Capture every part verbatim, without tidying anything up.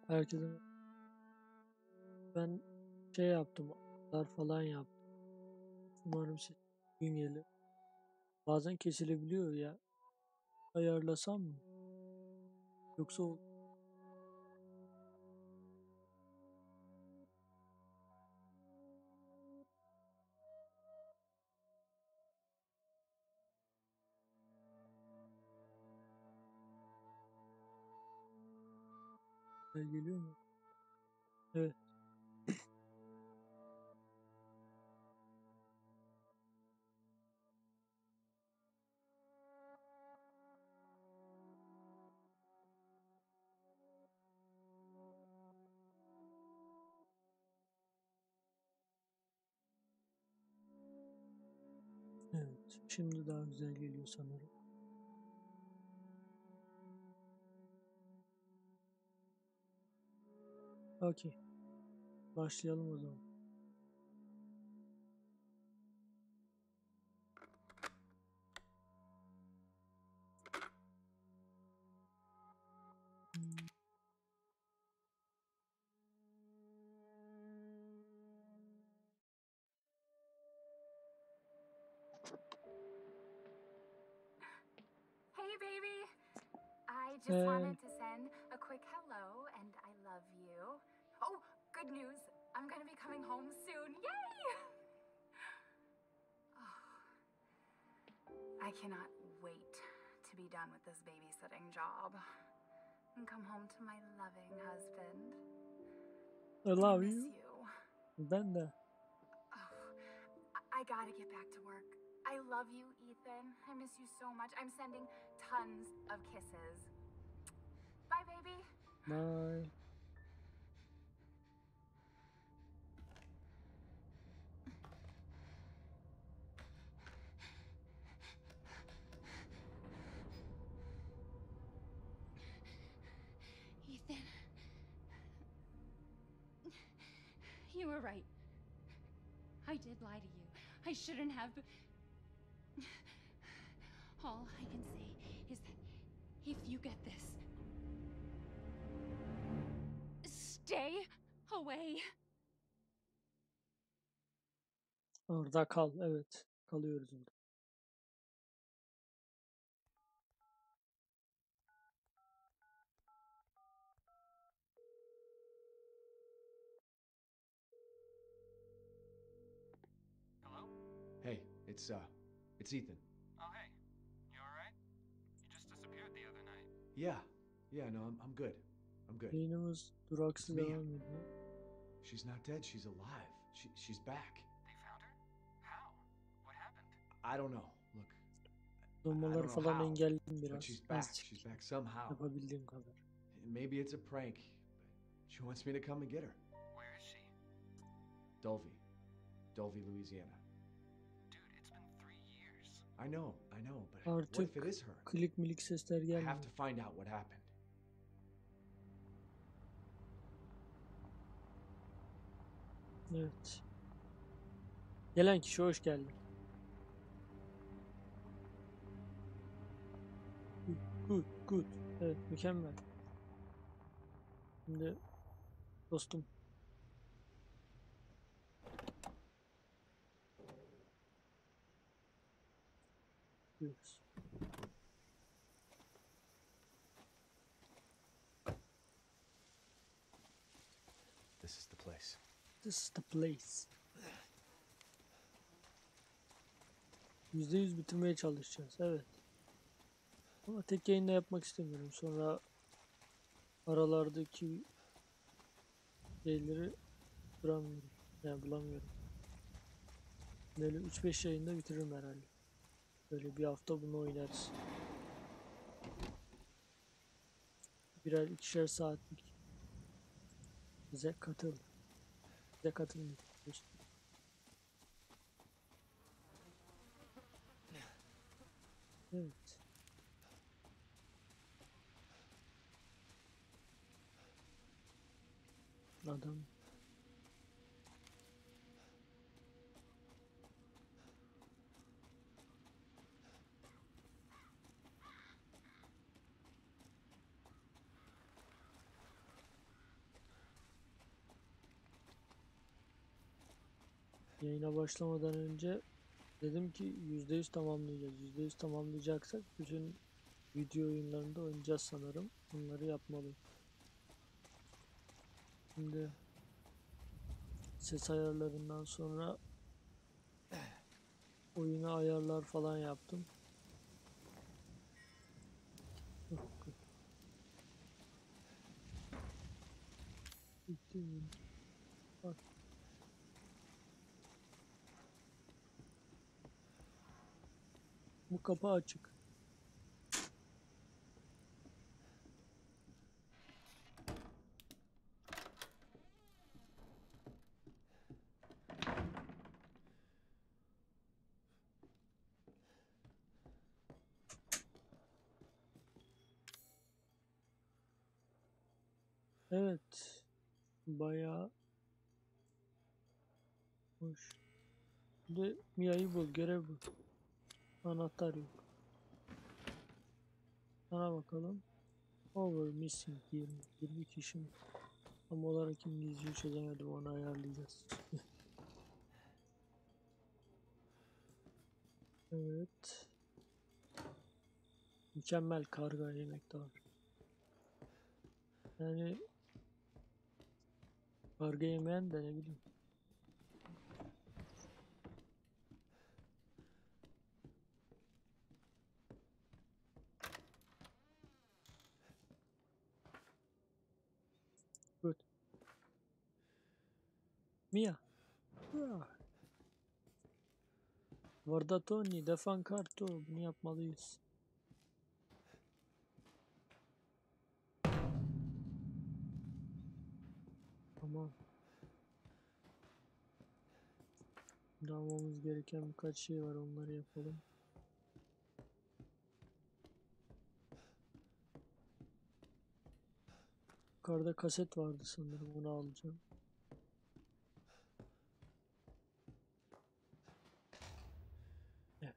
Herkese ben şey yaptım, ayarlar falan yaptım. Umarım size gün gelir. Bazen kesilebiliyor ya. Ayarlasam mı? Yoksa o geliyor mu? Evet. Evet. Şimdi daha güzel geliyor sanırım. Okey. Başlayalım o zaman. Hmm. Hey, baby. I just Ee, wanted to send a quick hello and I love you. Oh, good news. I'm gonna be coming home soon. Yay! Oh, I cannot wait to be done with this babysitting job and come home to my loving husband. I I love miss you. you. Ben de. Oh, I, I gotta get back to work. I love you, Ethan. I miss you so much. I'm sending tons of kisses. Bye, baby. Bye. Ethan. You were right. I did lie to you. I shouldn't have. All I can say is that if you get this, stay away. Orada kal. Evet. Kalıyoruz orada. Hello? Hey, it's uh, it's Ethan. Oh, hey. You alright? You just disappeared the other night. Yeah, yeah, no, I'm, I'm good. I'm good. Yayınımız duraksız Mia. devam ediyor. She's not dead. She's alive. She, she's back. They found her? How? What happened? I don't know. Look, I Donmaları don't know falan how, engelledim but biraz. she's back. Azıcık. She's back somehow. Yapabildiğim kadar. Maybe it's a prank, but she wants me to come and get her. Where is she? Dulvey, Dulvey, Louisiana. Dude, it's been three years. I know, I know, but what Artık if it is her? klik milik sesler I gelmiyor. have to find out what happened. Evet. Gelen kişi hoş geldin. Good, good. Evet, mükemmel. Şimdi dostum. Diyoruz. This is the place. This is the place. yüzde yüz bitirmeye çalışacağız. Evet. Ama tek yayında yapmak istemiyorum. Sonra aralardaki şeyleri bulamıyorum. Yani bulamıyorum. Böyle üç beş yayında bitiririm herhalde. Böyle bir hafta bunu oynarız. Birer ikişer saatlik. Bize katıl. Bize katılın. Evet. Adam Yayına başlamadan önce dedim ki yüzde yüz tamamlayacağız. yüzde yüz tamamlayacaksak bütün video oyunlarında oynayacağız sanırım. Bunları yapmalıyım. Şimdi ses ayarlarından sonra oyuna ayarlar falan yaptım. Bitti mi? Bak. Bu kapı açık. Evet. Bayağı hoş. Şimdi Mia'yı bul, görev bul. Anahtar yok. Sana bakalım. Over missing yirmi. yirmi kişi mi? Tam olarak İngilizce çözemedim, onu ayarlayacağız. Evet. Mükemmel karga yemekte var. Yani karga yemeyen de ne bileyim. Good. Mia. Ah. Varda Tony, defan kartı. Bunu yapmalıyız. Tamam. Almamız gereken birkaç şey var, onları yapalım. Yukarıda kaset vardı sanırım, onu alacağım. Evet.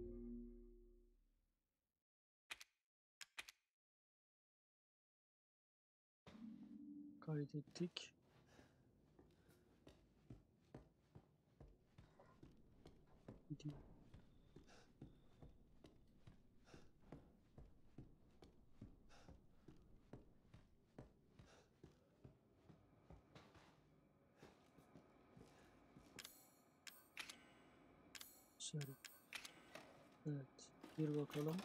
Kaydettik. Gidiyor. Güzel. Evet. Bir bakalım.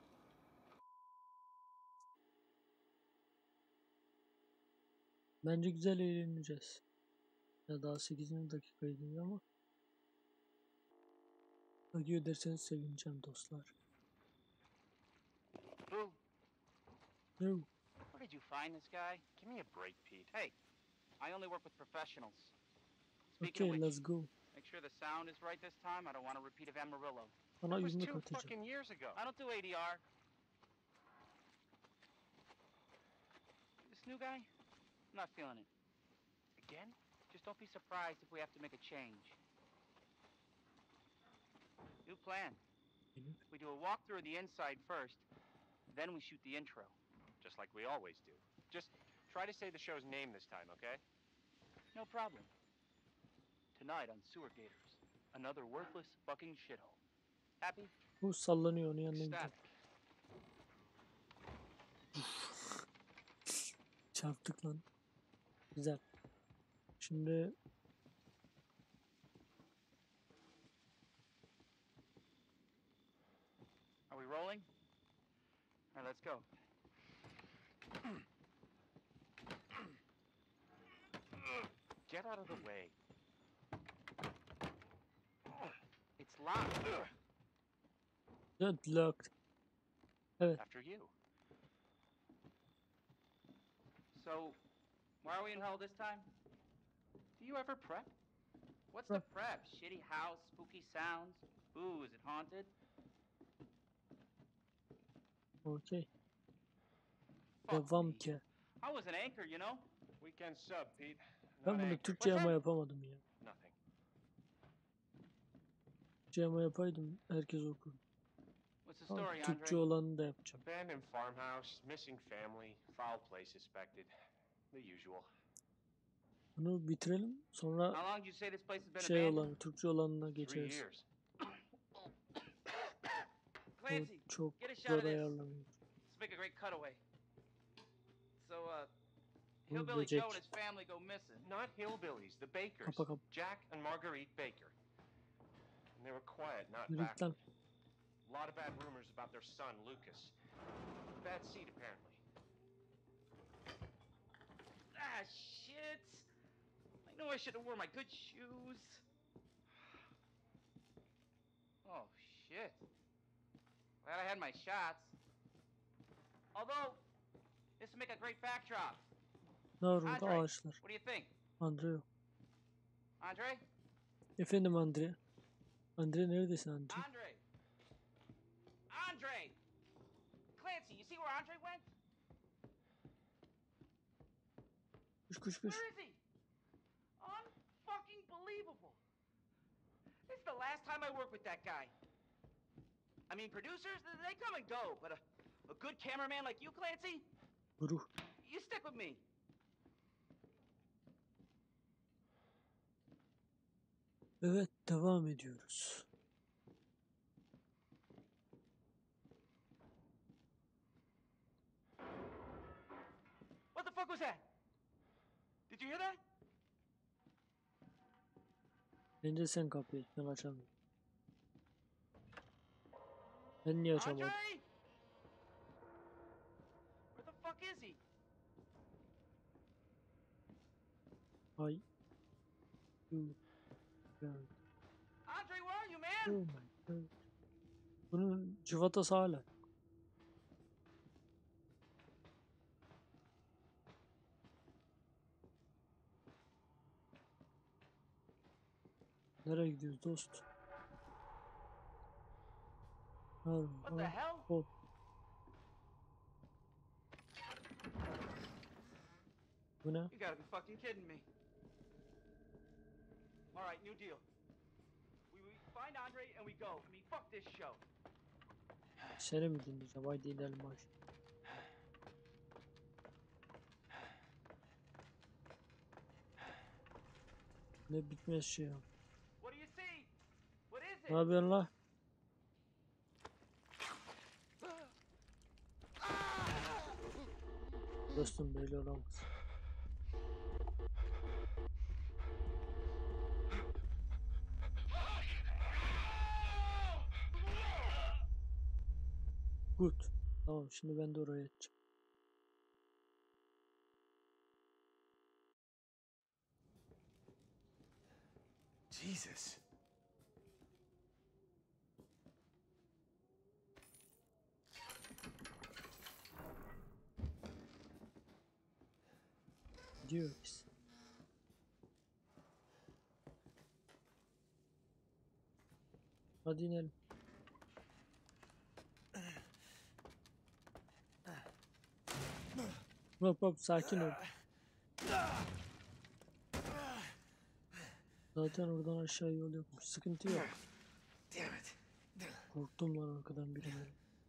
Bence güzel eğleneceğiz. Ya daha sekizinci dakikaydı ama takip ederseniz sevineceğim dostlar. Boo, No. where did you find this guy? Give me a break, Pete. Hey, I only work with professionals. Speaking Okay, of which, let's go. make sure the sound is right this time. I don't want a repeat of Amarillo. Sana That was yumruk two atacağım. fucking years ago. I don't do A D R. This new guy? I'm not feeling it. Again? Just don't be surprised if we have to make a change. New plan. Mhm. We do a walkthrough of the inside first, then we shoot the intro. Just like we always do. Just try to say the show's name this time, okay? No problem. Tonight on Sewer Gators, another worthless fucking shithole. Happy? Bu sallanıyor, onun yanına gidelim. Ecstatic. Çarptık lan. Güzel. Şimdi Are we rolling? All right, let's go. Get out of the way. It's locked. good luck. Evet. After you. So, why are we in hell this time? Do you ever prep? What's the prep? Shitty house, spooky sounds? Ooh, is it haunted? Okey. Fuck Devam me. ki. I was an anchor, you know? Weekend sub, Pete. Ben Not bunu anchor. Türkçe What's ama that? yapamadım ya. Nothing. Türkçe ama yapaydım herkes okur. What's the Ama story, Türkçe Andre? olanı da yapacağım. Abandoned farmhouse, missing family, foul play suspected. The usual. Bunu bitirelim. Sonra How long did you say this place has been şey abandoned? olanı, Türkçe olanına Three geçeriz. years. Bu Clancy, çok get a shot zor of this. ayarlanıyor. Let's make a great cutaway. So, uh, Bu Hillbilly Joe and böcek. his family go missing. Not hillbillies, the Bakers. Kapa kapa. Jack and Marguerite Baker. And they were quiet, not Yürü git lan. backward. A lot of bad rumors about their son, Lucas. Bad seed, apparently. Ah, shit. I know I should have worn my good shoes. Oh, shit. Glad I had my shots. Although, this would make a great backdrop. Ne var orada? Andre, Ağaçlar. what do you think? Andre yok. Andre? Efendim Andre. Andre neredesin Andre? Andre! Andre! Clancy, you see where Andre went? Kuş kuş kuş. Where is he? Unfucking believable. This is the last time I work with that guy. I mean, producers, they come and go, but a, a good cameraman like you, Clancy, Ruh. you stick with me. Evet, devam ediyoruz. What the fuck was that? Did you hear that? Bence sen kapıyı aç, ben açamıyorum. Ben niye açamadım? Andre? Where the fuck is he? Ay. Yuh. Ya. Andre, where are you, man? Oh my god. Bunun cıvatası hala. Nereye gidiyoruz dost? Ha, What the ha, hell? hop. Bu ne? You gotta be fucking kidding me. All right, new deal. We, we find Andre and we go. I mean, fuck this show. Seni mi dinleyeceğim? Haydi inelim aşağı. Ne bitmez şey ya. What do you see? What is it? Ne yapıyorsun la? Dostum böyle olamaz. Good. Tamam, şimdi ben de oraya edeceğim. Jesus. Gidiyoruz. Hadi inelim. Hop hop, sakin ol. Zaten oradan aşağı yol yokmuş. Sıkıntı yok. Damn it. Korktum lan arkadan birine.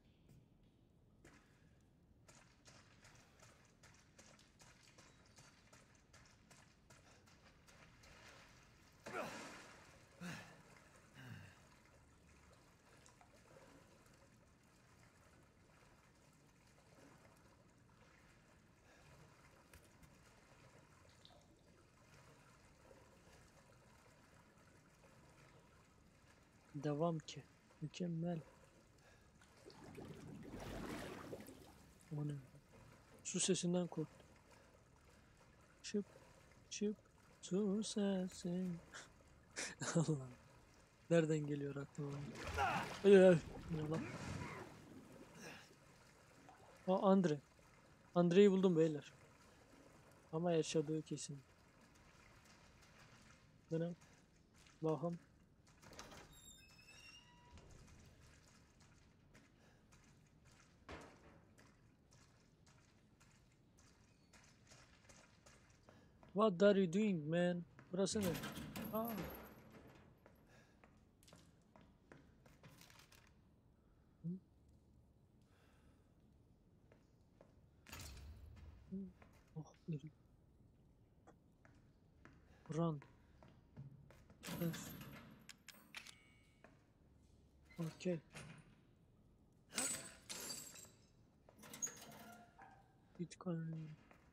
Devam ki. Mükemmel. O ne? Su sesinden korktum. Çıp çıp su sesi. Allah. Nereden geliyor aklıma? Ay ay. Ne lan? Aa, Andre. Andre'yi buldum beyler. Ama yaşadığı kesin. Benim. Bakın. What are you doing, man? Burası ne? Aa. Hı? Hı. Oh, iri. Run. Yes. Okay. Bitcoin.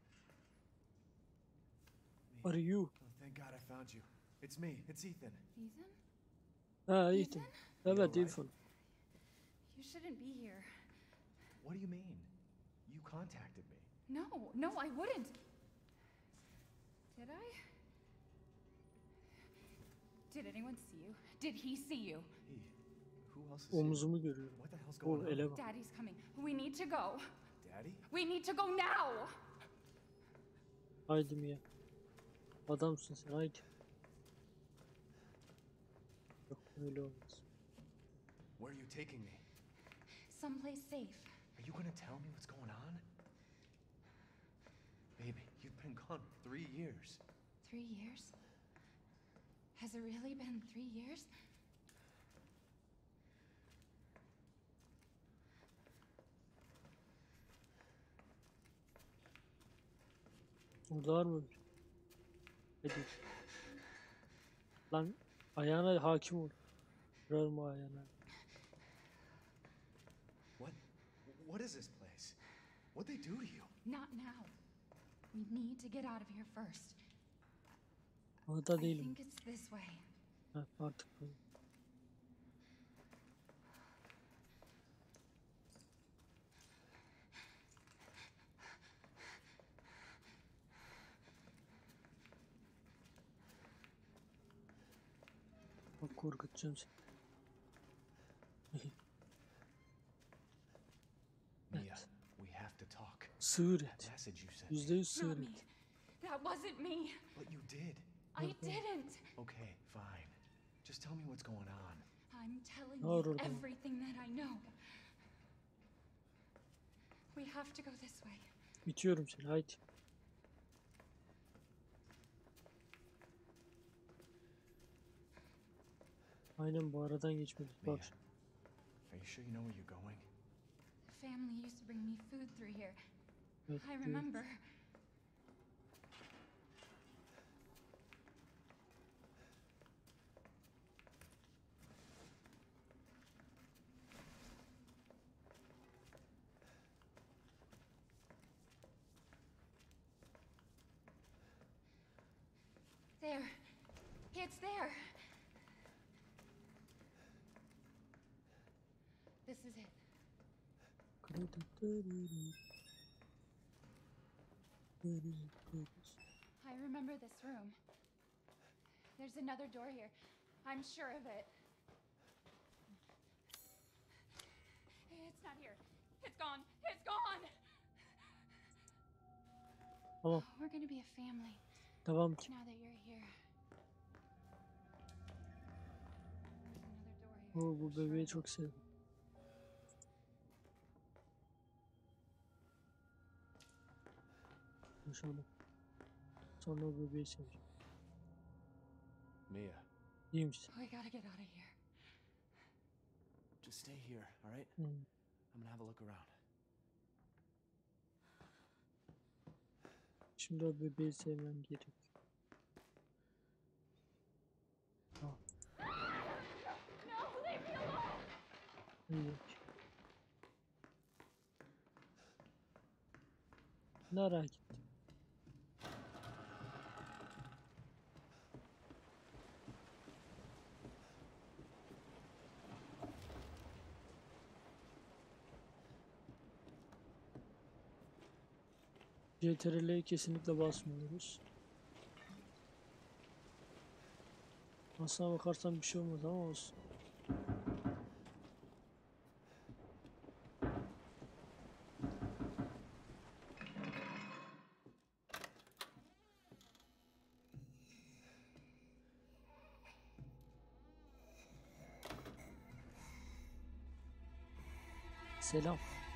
Are you? Oh, thank God I found you. It's me. It's Ethan. Ethan? Ha Ethan. Evet alright? Ethan. You shouldn't be here. What do you mean? You contacted me. No, no, I wouldn't. Did I? Did anyone see you? Did he see you? He. Who else is here? Omzumu görüyorum. What the hell's O going on? ele bak. Daddy's coming. We need to go. Daddy? We need to go now! Haydi Mia. Adamsın sen haydi. Yok öyle olmaz. Where are you taking me? Someplace safe. Are you gonna tell me what's going on? Baby, you've been gone three years. Three years? Has it really been three years? Orada var mı? Hadi. Lan ayağına hakim ol. Kırarım ayağına. What? What is this place? What'd they do to you? Not now. We need to get out of here first. Orada I değilim. think it's this way. Ha, artık böyle. Bak korkutacağım seni. Mia, Evet. we have to talk. Sığır That et. message you sent. Yüzde yüz Not sığır me. et. That wasn't me. But you did. I didn't. Okay, fine. Just tell me what's going on. I'm telling Ne var you orada? everything that I know. We have to go this way. Bitiyorum seni haydi. Aynen bu aradan geçmeliyiz. Mia, Bak. are you sure you know where you're going? The family used to bring me food through here. Evet, I evet. remember. There. It's there. This is it. I remember this room. There's another door here. I'm sure of it. It's not here. It's gone. It's gone. Tamam. We're gonna be a family Devam ki. now that you're here. There's another door here. Oo, bu bebeği çok sevdim. Konuşalım. Sonra o bebeği seveceğim. Mia, İyi misin? We gotta get out of here. just stay here, all right? Hmm. I'm gonna have a look around. Şimdi o bebeği sevmem gerek. Tamam. No, leave me alone! İyi. Nereye gitti? C T R L'ye kesinlikle basmıyoruz. Aslına bakarsan bir şey olmaz ama olsun. Selam.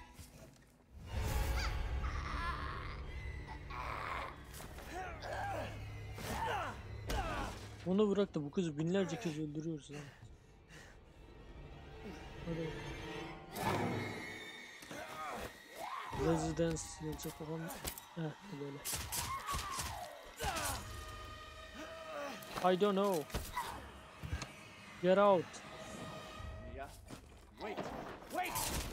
Onu bırak da bu kızı binlerce kez öldürüyoruz lan. Hadi. Residence yazacak olan. Heh böyle. I don't know. Get out. Mia, wait, wait!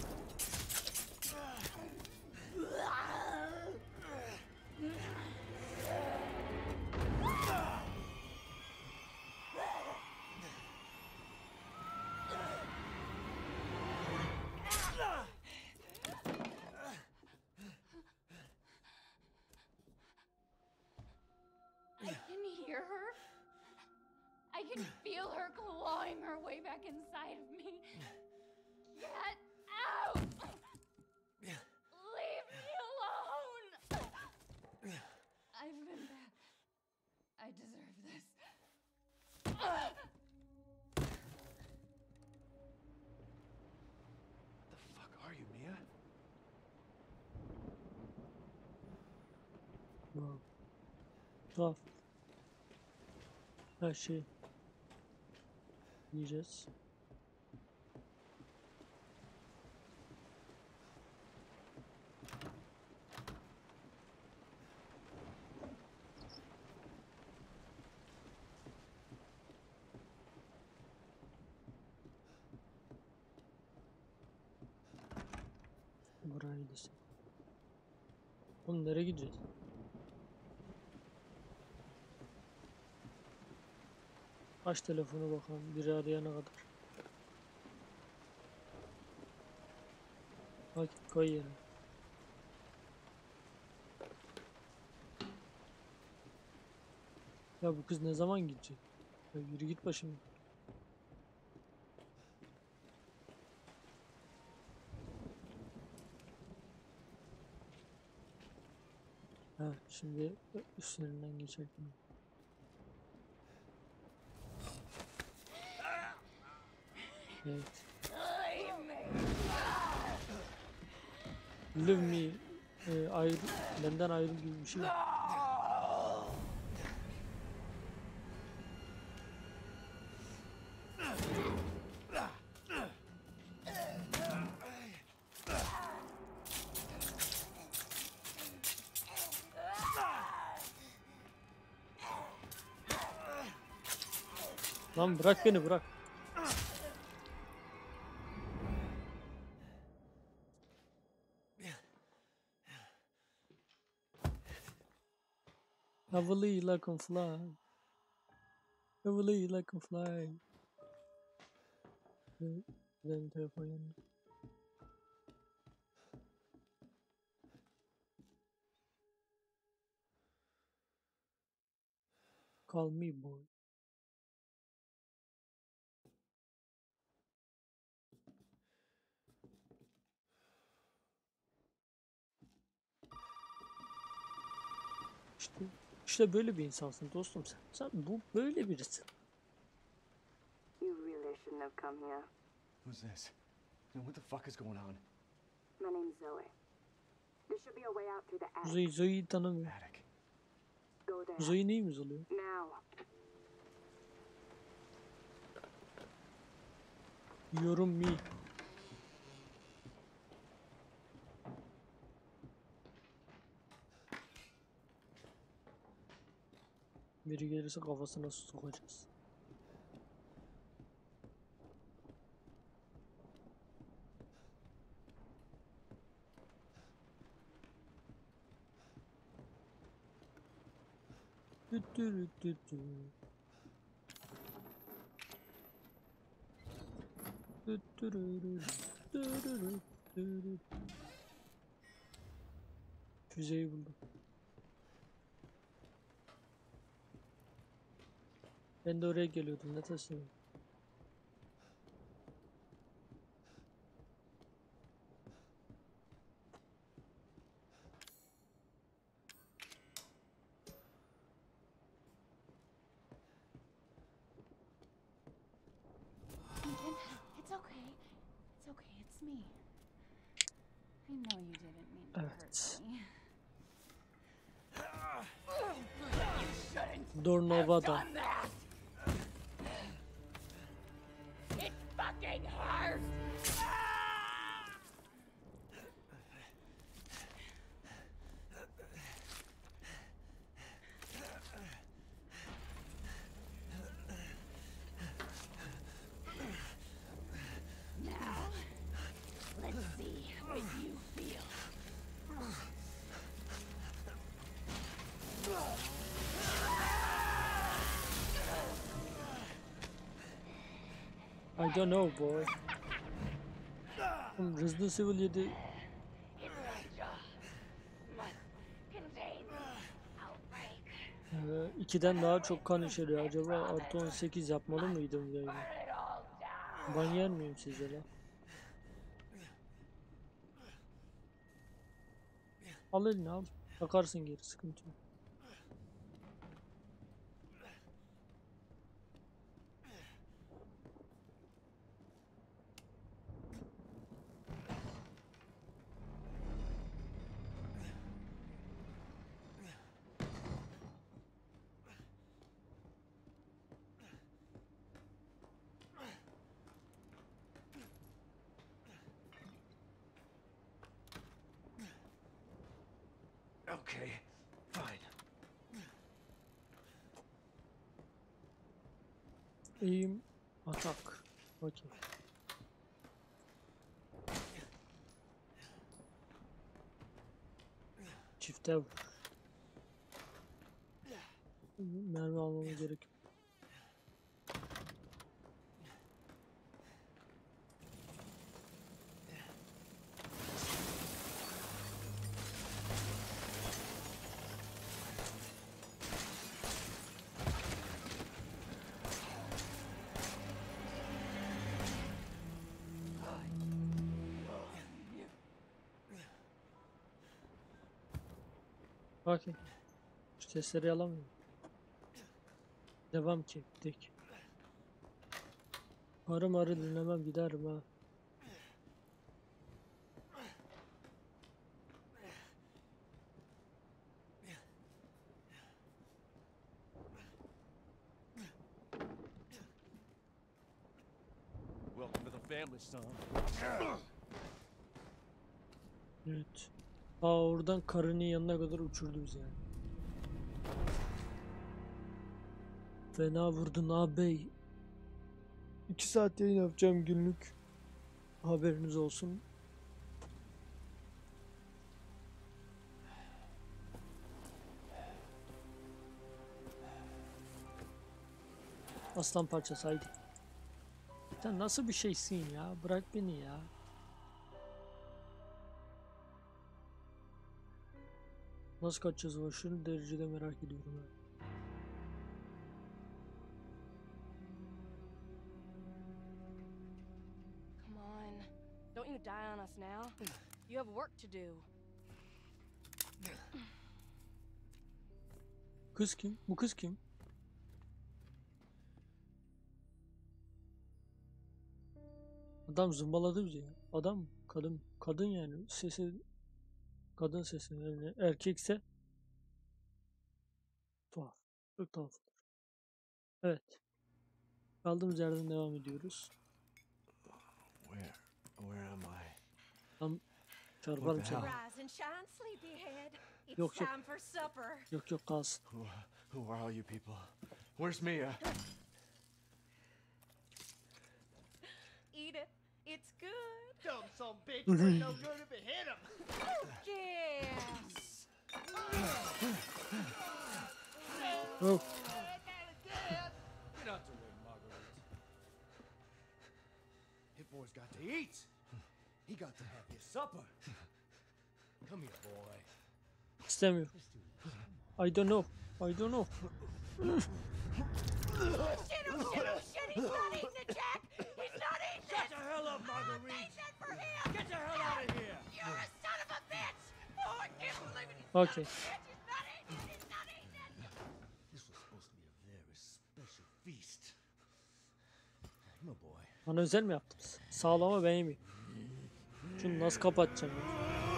I can hear her. I can feel her clawing her way back inside of me. Get out! Leave me alone! I've been bad. I deserve this. What the fuck are you, Mia? Wow. Tuhaf. Her şey yiyeceğiz. Buraya gitsin. Oğlum nereye gideceğiz? Aç telefonu bakalım biri arayana kadar. Bak koy yerine. Ya bu kız ne zaman gidecek? Ya yürü git başımdan. Ha şimdi üstlerinden geçerken. Evet. Leave me e, ayrı, benden ayrı gibi bir şey. Lan bırak beni bırak. Heavily like on fly. Heavily like on fly. Benim telefon yanında. Call me boy. İşte, işte böyle bir insansın dostum sen. Sen bu böyle birisin. You really shouldn't have come here. Who's this? And what the fuck is going on? My name's Zoe. There should be a way out through the attic. Zoe, Zoe'yi tanımıyor. Attic. Go there. Zoe neyimiz oluyor? Now. Yorum me. Biri gelirse kafasına su sokacağız. Tü tü tü tü. Tü tü tü tü. Tü tü tü tü. Füzeyi buldum. Ben de oraya geliyordum, ne tersine. Ethan, it's okay. It's okay, it's me. I know you didn't mean to Evet. hurt me. Dornova'da. It fucking hurts! I don't know boy. Oğlum, Resident Evil yedi Elijah must contain outbreak. e, ikiden daha çok kan içeriyor. Acaba artı on sekiz yapmalı mıydım yayını? Burn it all down. Ben yer miyim sizce la? Al elini al. Bakarsın geri, sıkıntı yok. Okay, fine. Eğim, atak. Okey. Çifte vur. Mermi almama gerek yok. Bakın. Şu sesleri alamıyorum. Devam ki. Tek. Arı marı dinlemem, giderim ha. Welcome to the family, son. Evet. Aa, oradan karının yanına kadar uçurdu bizi yani. Fena vurdun ağabey. iki saat yayın yapacağım günlük. Haberiniz olsun. Aslan parçası haydi. Sen nasıl bir şeysin ya? Bırak beni ya. Nasıl kaçacağız o aşırı derecede merak ediyorum ha. Come on. Don't you die on us now. You have work to do. Kız kim? Bu kız kim? Adam zımbaladı bizi ya. Adam, kadın, kadın yani sesi, kadın sesi yani erkekse tuhaf, çok tuhaf. Evet. Kaldığımız yerden devam ediyoruz. Where? Where am I? Tam çarparım What the seni. hell? Rise and shine, sleepyhead. It's Yok, yok. time for supper. Yok yok kalsın. Who, who are all you people? Where's Mia? Eat it. It's good. Dumb some bitch wouldn't no good if it hit him. Yes. Oh. Get out the way, Marguerite. Hit boy's got to eat. He got to have his supper. Come here, boy. İstemiyorum. I don't know. I don't know. Shit, oh shit, oh shit, he's not eating it, Jack! He's not eating Shut it! the hell up, Marguerite. Eat that for him! Get the hell out of here. You're a son of a bitch! Oh, I can't believe it! He's Okay. not, bitch. He's not eating it! He's not eating it! This was supposed to be a very special feast. Come on, boy. Bana özel mi yaptınız? Sağlama ben yemeyeyim. Şunu nasıl kapatacağım ya?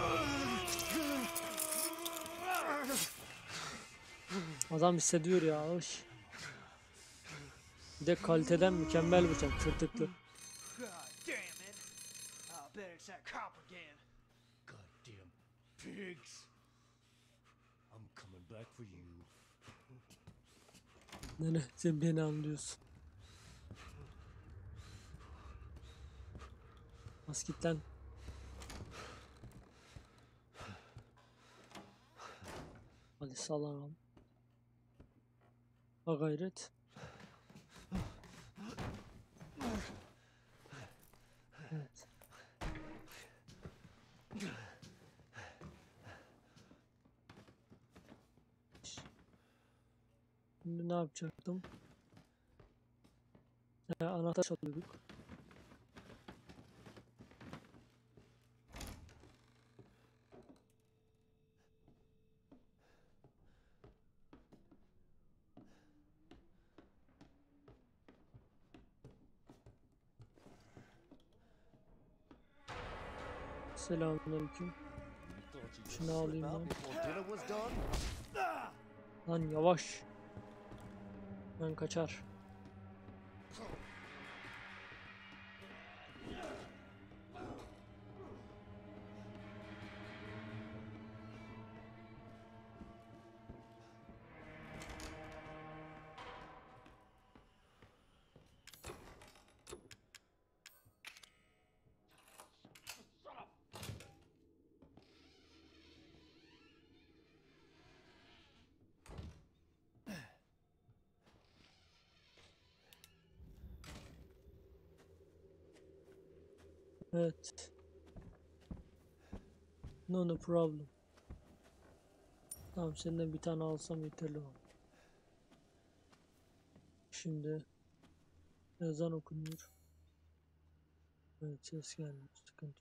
Adam hissediyor ya. Hoş. Bir de kaliteden mükemmel bıçak. Tırtıklı. God damn it. I bet it's that cop again. Goddamn pigs. I'm coming back for you. Nene sen beni anlıyorsun. Bas git lan. Hadi salam. Ha gayret. Şimdi ne yapacaktım? Ee, anahtar çalıyorduk. Selamünaleyküm. Şunu alayım lan. Lan yavaş. Ben kaçar. Evet. No no problem. Tamam, senden bir tane alsam yeterli olur. Şimdi ezan okunuyor. Evet, ses gelmiyor. Sıkıntı.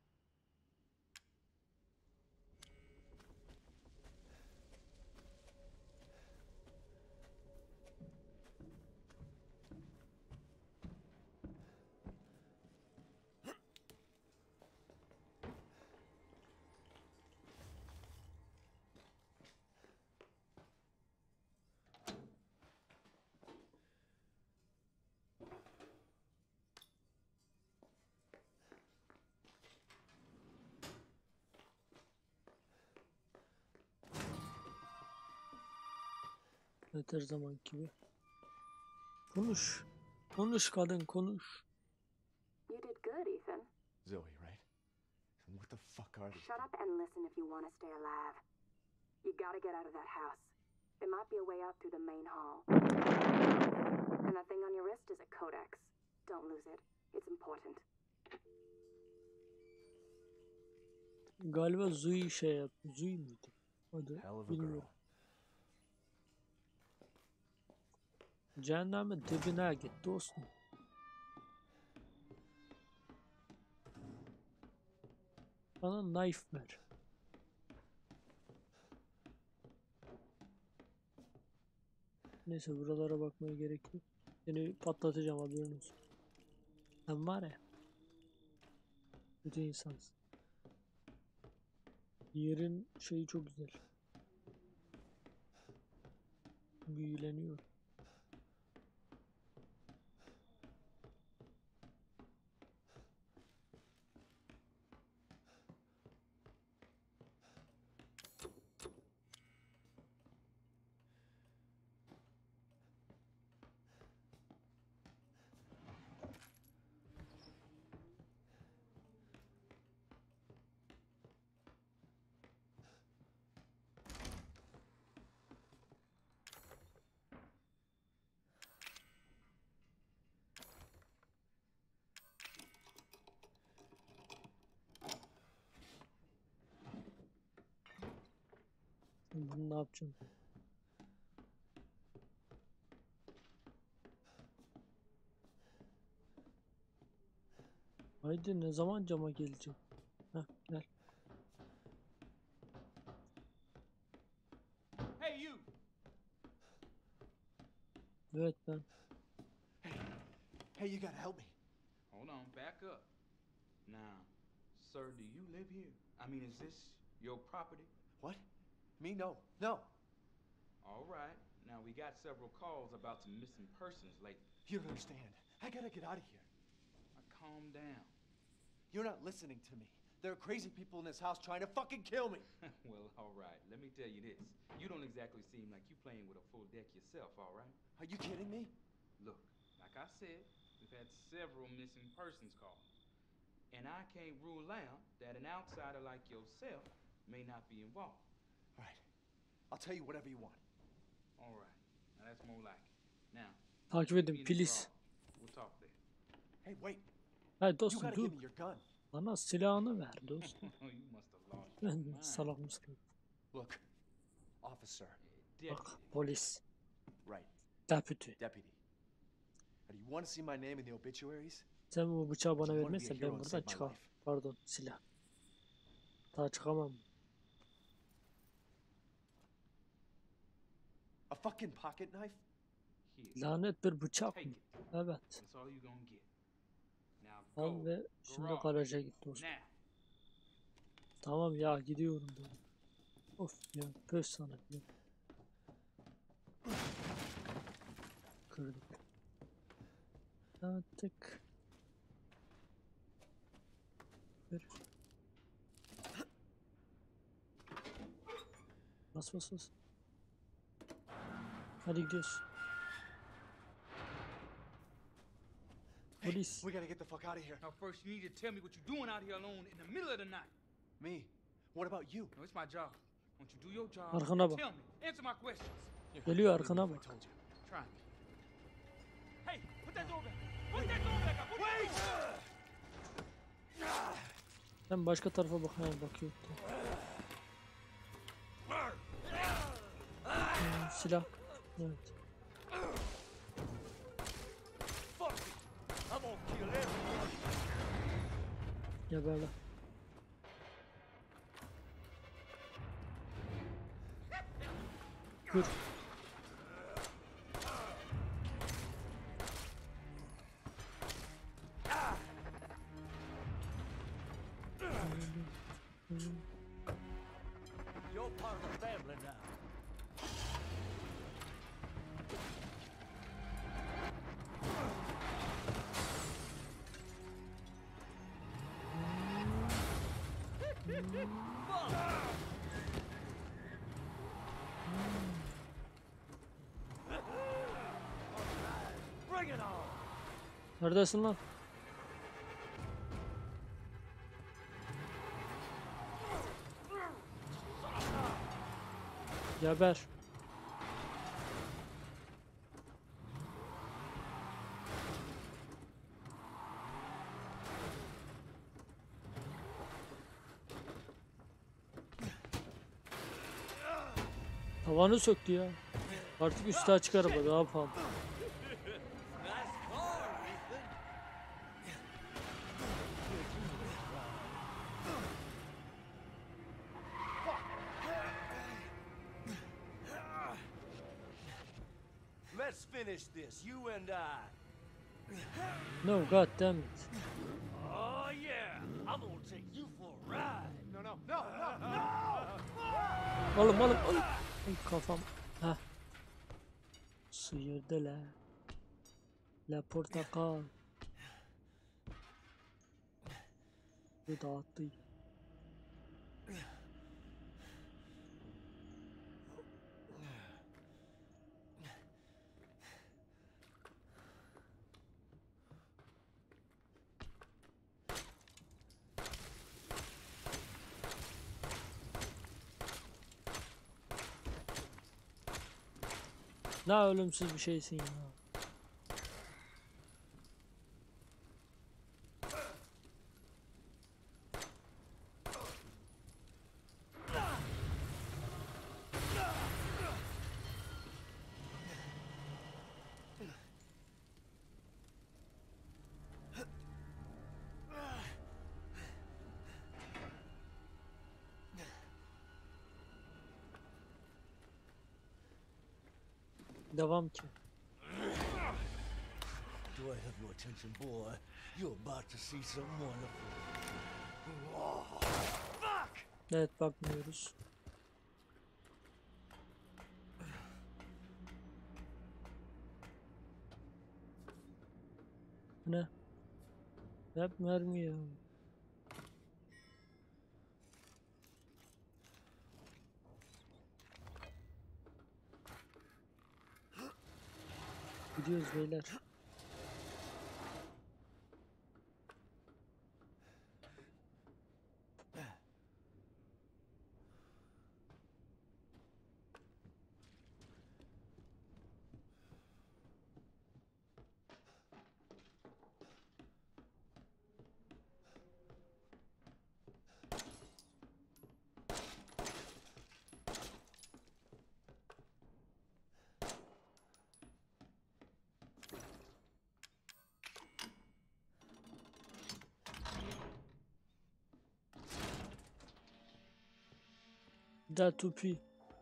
Evet, her zaman gibi. Konuş. Konuş kadın, konuş. You did good, Ethan. Zoe, right? And what the fuck are these? Shut up and listen if you want to stay alive. You gotta get out of that house. There might be a way out through the main hall. And that thing on your wrist is a codex. Don't lose it. It's important. Galiba Zui şey yaptı. Zui miydi? Hadi Hell of a girl. bilmiyorum. Cehennemin dibine git dostum. Bana knife ver. Neyse, buralara bakmaya gerek yok. Seni patlatacağım, haberin olsun. Sen var ya, kötü insansın. Yerin şeyi çok güzel. Büyüleniyor. Bunu ne yapacağım? Haydi, ne zaman cama gelecek? Heh, gel. Hey, you! Evet ben. Hey, you gotta help me. Hold on, back up. Now, sir, do you live here? I mean, is this your property? What? Me? No. No. All right. Now, we got several calls about some missing persons lately. You don't understand. I gotta get out of here. Now, calm down. You're not listening to me. There are crazy people in this house trying to fucking kill me. Well, all right. Let me tell you this. You don't exactly seem like you playing with a full deck yourself, all right? Are you kidding me? Look, like I said, we've had several missing persons calls. And I can't rule out that an outsider like yourself may not be involved. All right. I'll tell you whatever you want. All right. Now, that's more like it. Now, Takip meet me edin, in the please. garage. We'll talk there. Hey, wait. Hayır You dostum, gotta dur. give me your gun. Bana silahını ver dostum. You must have lost your Ben mind. salak mısın? Look, officer. Deputy. Bak, polis. Right, Deputy. deputy. Now, do you want to see my name in the obituaries? Sen bu bıçağı bana You wanna be a vermezsen hero ben and buradan save my çıkamam. life. Pardon, silah. Daha çıkamam. A fucking pocket knife? Here, Lanet bir bıçak take mı? it. Evet. That's all you gonna get. Now Al go. ve şimdi Garage. garaja git dostum. Now. Tamam ya, gidiyorum ben. Of ya, pöz sana ya. Kırdık. Attık. Ver. Bas bas bas. Hadi gidiyoruz. Hey, Polis. we gotta get the fuck out of here. Now first you need to tell me what you're doing out here alone in the middle of the night. Me? What about you? No, it's my job. Once you do your job, Arkana and bak. tell me. Answer my questions. Geliyor, arkana What bak. if I told you? Try me. Hey, put that door back. Put that door back. Put that door. Ben başka tarafa bakmaya bakıyorum. Hmm, silah. Evet. Fuck it. I'm gonna kill everyone. Geberle. Dur. You're part of the family now. Bring it on. Neredesin lan? Geber. Tavanı söktü ya. Artık üstü açık araba, daha pahalı. Let's finish this, you and I. No, god damn it. Oh yeah, I'm gonna take you for a ride. No, no, no, no, no! Oğlum oğlum oğlum. Ay, kafam. Heh. Sıyırdı la. La portakal. Bu dağıttı. Ne ölümsüz bir şeysin ya. Devam ki. Do I have your attention, boy? You're about to see some wonderful. Oh, fuck! Evet, bakmıyoruz. Ne? Hep mermi ya. Gidiyoruz beyler. Da Tupi.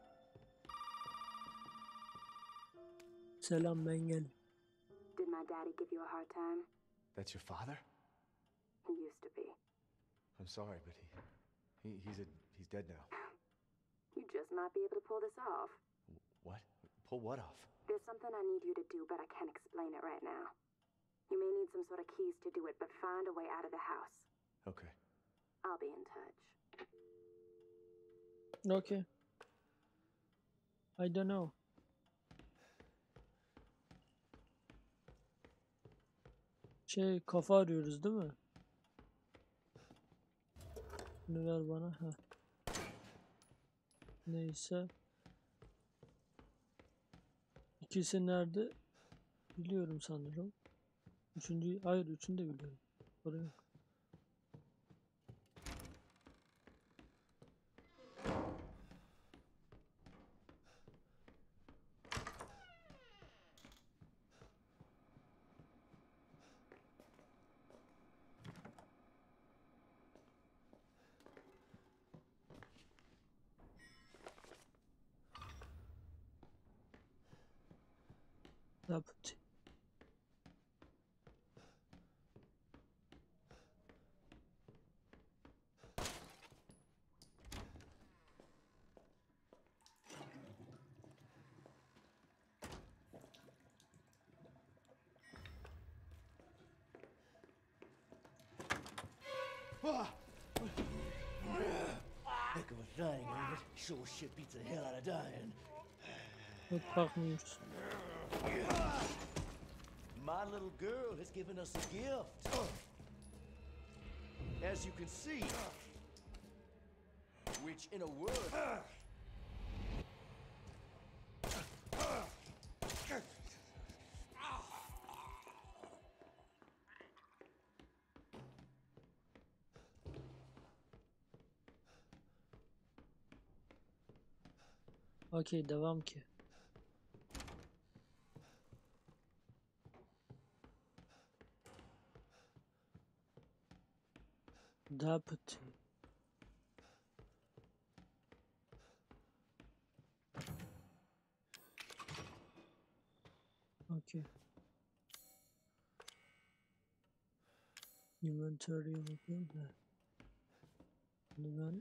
Selam Mengel. Did my daddy give you a hard time? That's your father? He used to be. I'm sorry, but he, he he's a he's dead now. You just might be able to pull this off. What? Pull what off? There's something I need you to do, but I can't explain it right now. You may need some sort of keys to do it, but find a way out of the house. Okay. I'll be in touch. Okay. I don't know. Şey, kafa arıyoruz değil mi? Bunu ver bana. Heh. Neyse. İkisi nerede? Biliyorum sanırım. Üçüncü, hayır üçünü de biliyorum. Sorun yok. Yaptı. Heck of a thing, ain't it? Sure shit beats the hell out of dying. Yok bakmıyoruz. My little girl has given us a gift. As you can see, which in a word, Okey, devam ki. Deputy. Okay. Inventory'e bakayım da. Bunu ben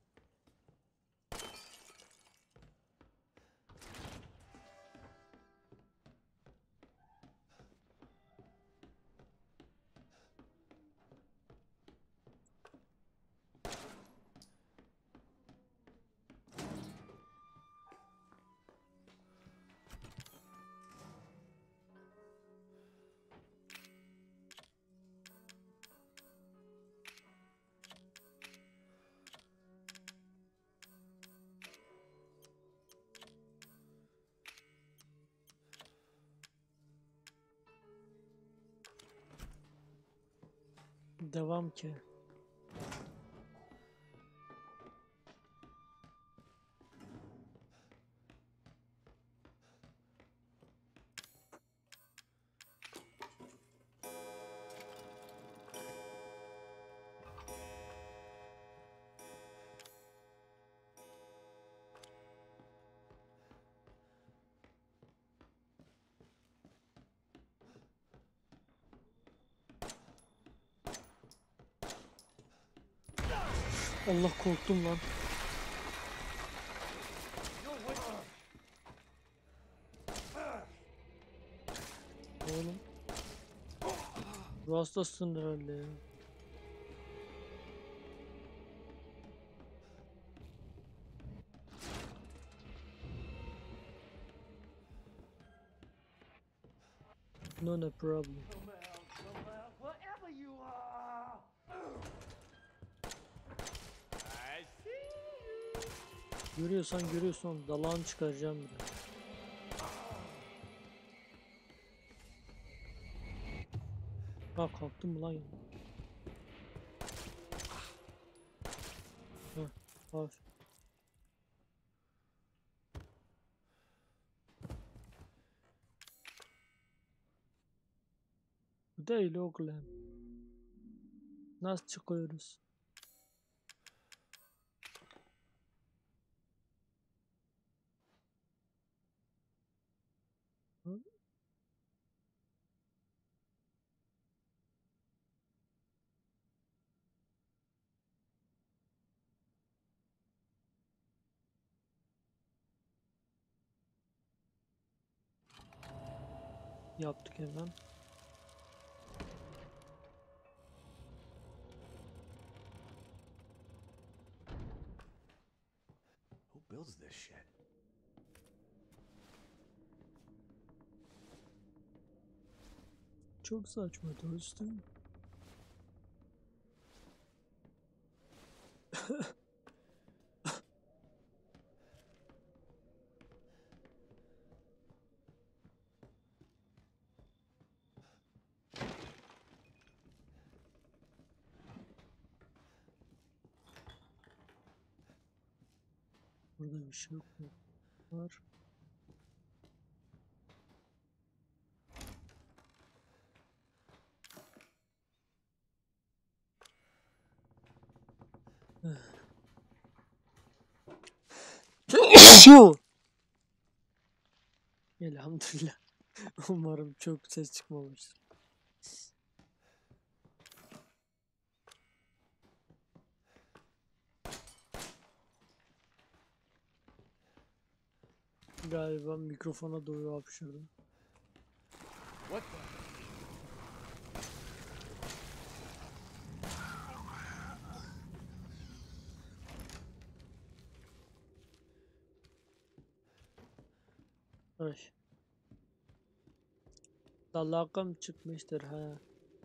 devam ki. Allah, korktum lan. Oğlum. Bu hastasın herhalde ya. No, no problem. come out, come out, wherever you are. I see you. Görüyorsan görüyorsan dalağını çıkaracağım bir de. Ha, kalktım mı lan ya? Heh, var. Bu değil oğlum. Nasıl çıkıyoruz? Yaptık hemen. Who builds this shit? Çok saçma dostum. Burada bir şey yok mu? Var. Elhamdülillah. Umarım çok ses çıkmamıştır. Galiba mikrofona doğru hapşırdım. What the? Ay. Dalakam çıkmıştır ha.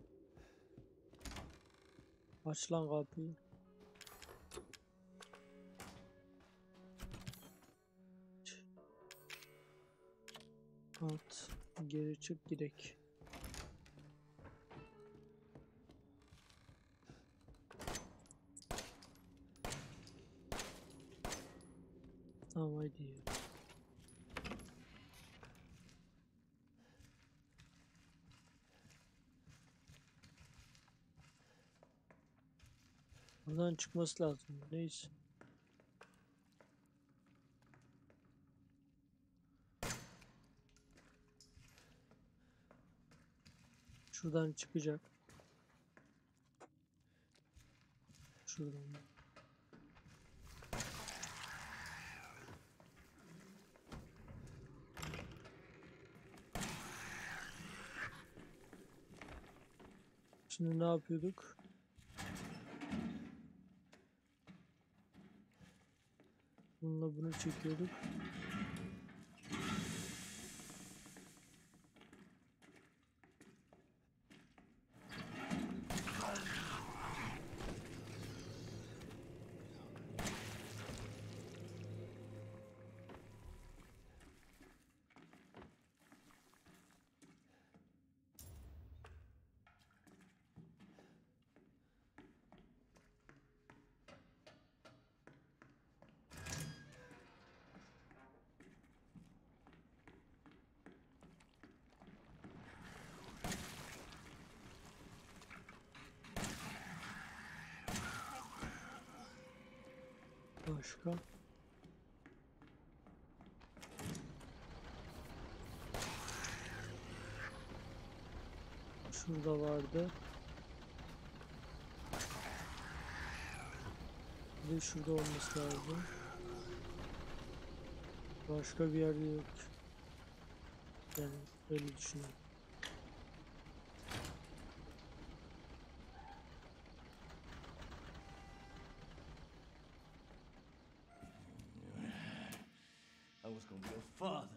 Aç lan kapıyı. At. Geri çık girek. Tamam haydi. Buradan çıkması lazım. Neyse. Şuradan çıkacak. Şuradan. Şimdi ne yapıyorduk? Bununla bunu çekiyorduk. Başka? Şurada vardı. Bir de şurada olması lazım. Başka bir yerde yok. Yani öyle düşünüyorum. I was gonna be a father.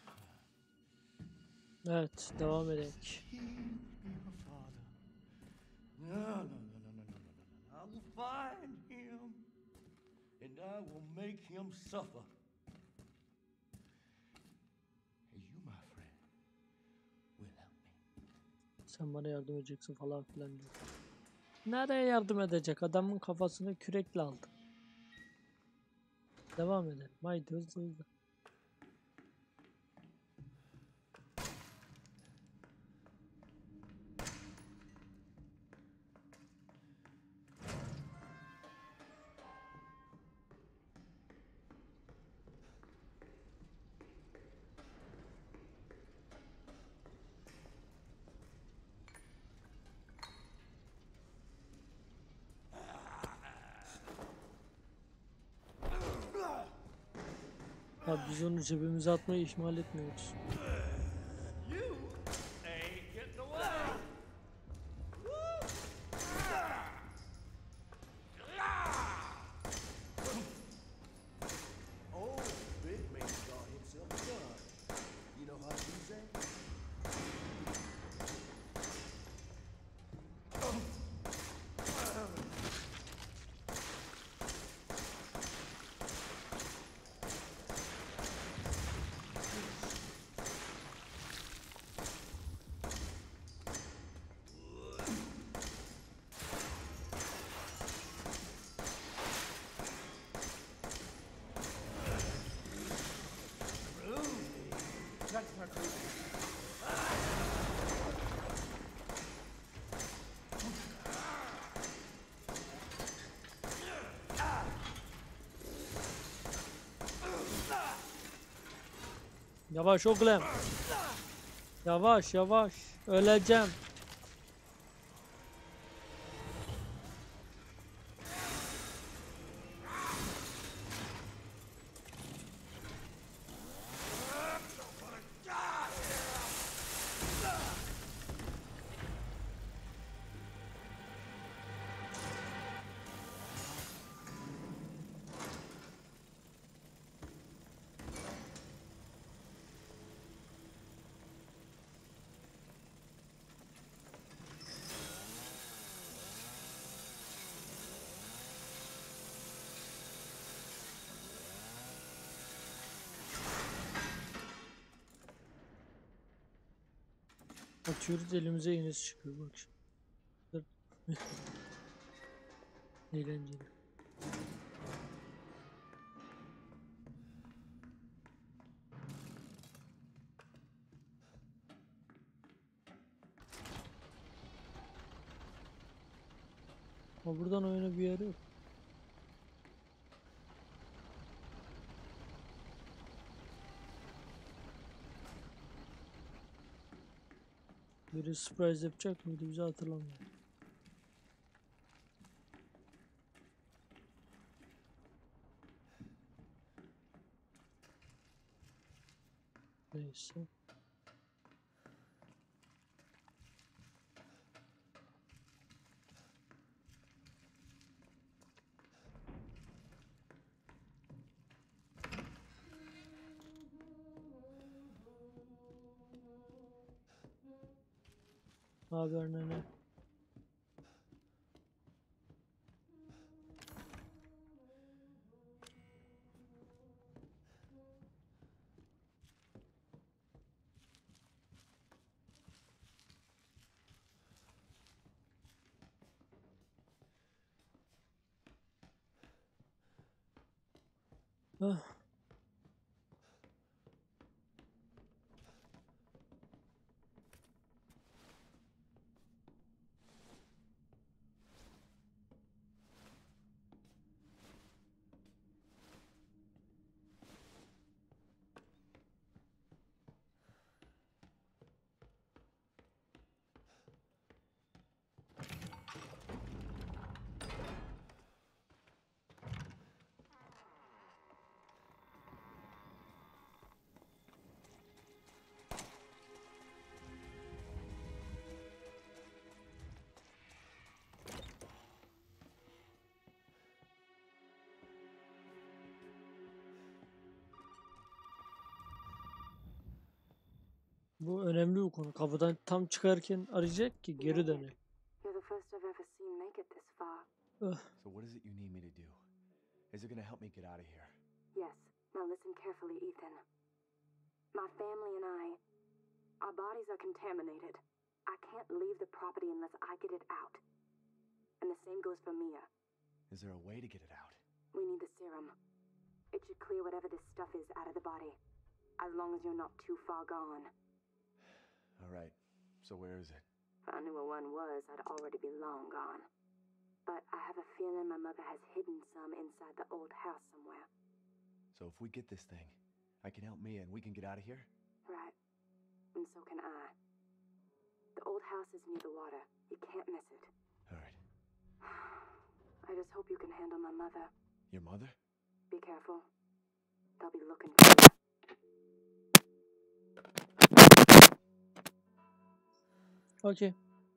Evet, devam edelim. Be a father. No, no, no, no, no, no, no, no. I will find him, and I will make him suffer. And you, my friend, will help me. Sen bana yardım edeceksin falan filan diyor. Nereye yardım edecek? Adamın kafasını kürekle aldı. Devam edelim. Haydi hızlı hızlı. Ya biz onu cebimize atmayı ihmal etmiyoruz. You Jack's not crazy. Yavaş oğlum. Yavaş yavaş. Öleceğim. Atıyoruz, elimize iğnesi çıkıyor bak şimdi. Eğlenceli. Ama buradan oyuna bir yer yok. Biri surprise yapacak mıydı, bizi hatırlamıyor. Neyse. Haber ne? Ah. Bu önemli bir konu. Kapıdan tam çıkarken arayacak ki geri dönelim. You're the first I've ever seen make it this far. Ah. So what is it you need me to do? Is it gonna help me get out of here? Yes. Now listen carefully, Ethan. My family and I, our bodies are contaminated. I can't leave the property unless I get it out. And the same goes for Mia. Is there a way to get it out? We need the serum. It should clear whatever this stuff is out of the body. As long as you're not too far gone. All right. So where is it? If I knew where one was, I'd already be long gone. But I have a feeling my mother has hidden some inside the old house somewhere. So if we get this thing, I can help Mia and we can get out of here? Right. And so can I. The old house is near the water. You can't miss it. All right. I just hope you can handle my mother. Your mother? Be careful. They'll be looking for you. Okay.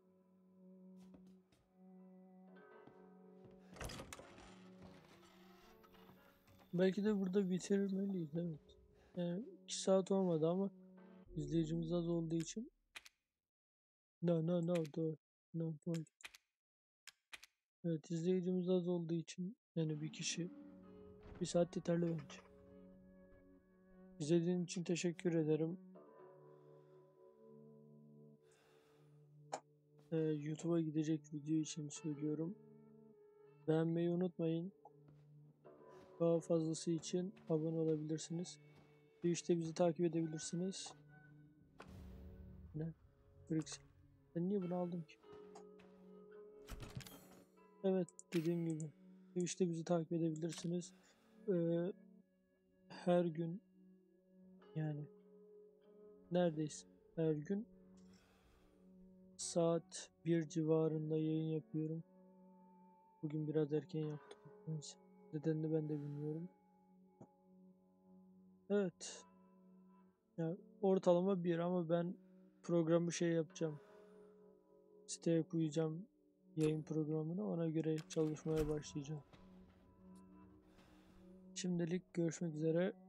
Belki de burada bitirmeliyiz, evet. Yani iki saat olmadı ama izleyicimiz az olduğu için. No no no dur. No dur. Evet, izleyicimiz az olduğu için yani bir kişi bir saat yeterli bence. İzlediğin için teşekkür ederim. Ee, YouTube'a gidecek video için söylüyorum. Beğenmeyi unutmayın. Daha fazlası için abone olabilirsiniz. Twitch'te bizi takip edebilirsiniz. Brix. Ben niye bunu aldım ki? Evet, dediğim gibi. Twitch'te bizi takip edebilirsiniz. Ee, her gün, yani neredeyse her gün saat bir civarında yayın yapıyorum. Bugün biraz erken yaptım. Neyse. Nedenini ben de bilmiyorum. Evet. Ya ortalama bir, ama ben programı şey yapacağım. Siteye koyacağım yayın programını. Ona göre çalışmaya başlayacağım. Şimdilik görüşmek üzere.